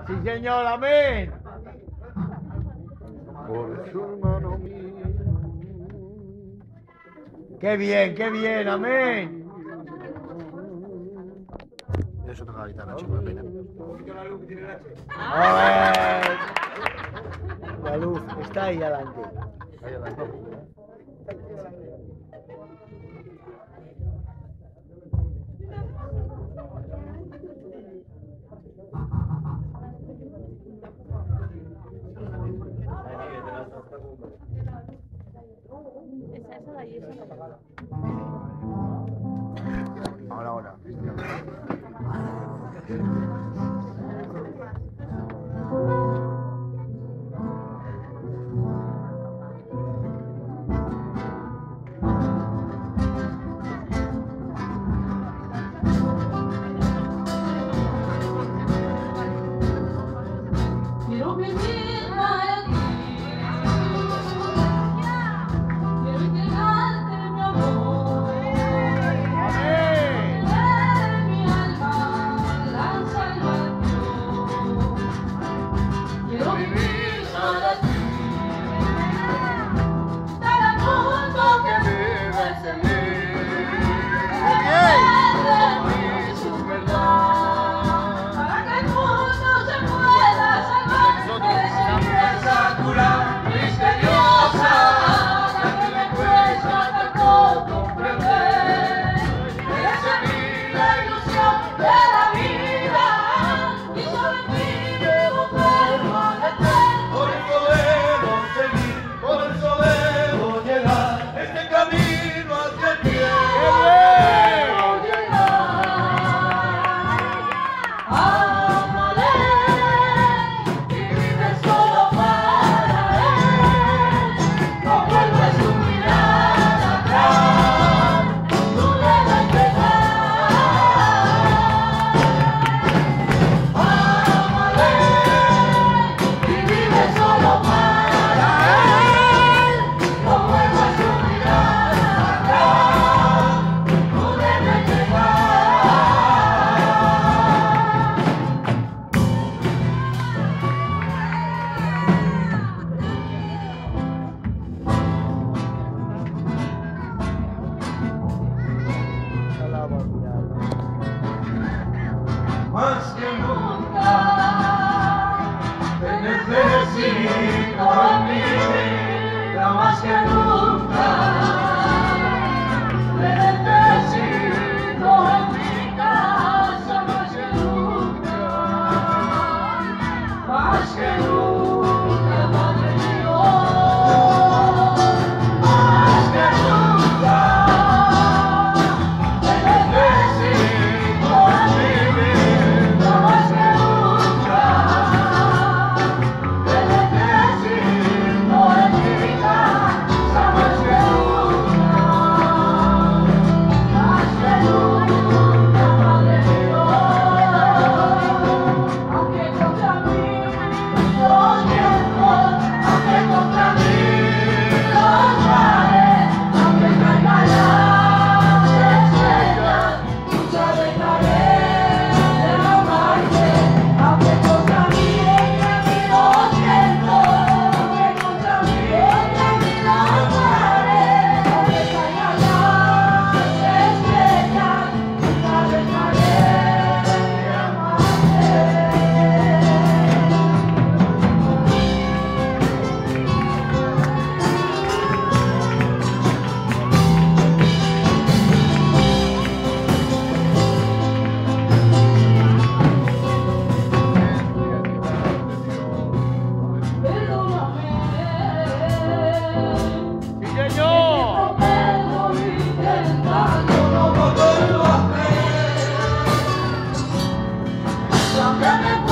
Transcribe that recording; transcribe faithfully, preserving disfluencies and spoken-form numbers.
Sí, señor, amén. Por su hermano mío. Qué bien, qué bien, amén. Eso toca la guitarra, chico, qué pena. A ver. La luz está ahí adelante. Ahí adelante. Ahora, ahora. Quiero vivir para ti, quiero entregarte mi amor, Amén. de mi alma la salvación. Quiero vivir para ti, estar al mundo que vives en mí, de su verdad, para que el mundo se pueda salvar. Esa cura misteriosa que me cuesta tanto comprender. Eres en mí la ilusión de la vida y sobre ti debo permanecer. Por eso debo seguir, por eso debo llegar, este camino hacia el cielo. Debo llegar. Amaré y vive solo para él. No vuelvas tu mirada atrás, tú debes llegar. Amaré y vive solo para él. No vuelvas tu mirada atrás, tú debes llegar. Alaba mi alma. Más que nunca Te necesito en mi vida más que nunca. Te necesito en mi casa más que nunca. Más que nunca, Madre Dios. Más que nunca. Te necesito en mi vida más que nunca. Te necesito en mi casa más que nunca. Más que nunca, Madre Dios. Aunque contra mí los vientos, aunque contra mí los mares, aunque caigan las estrellas, nunca dejaré de amarte. Aunque contra mí los vientos, aunque contra mí los mares, aunque caigan las estrellas, nunca dejaré de amarte. Perdóname, Sí, señor. prometo intentando no volverlo a hacer. Aunque me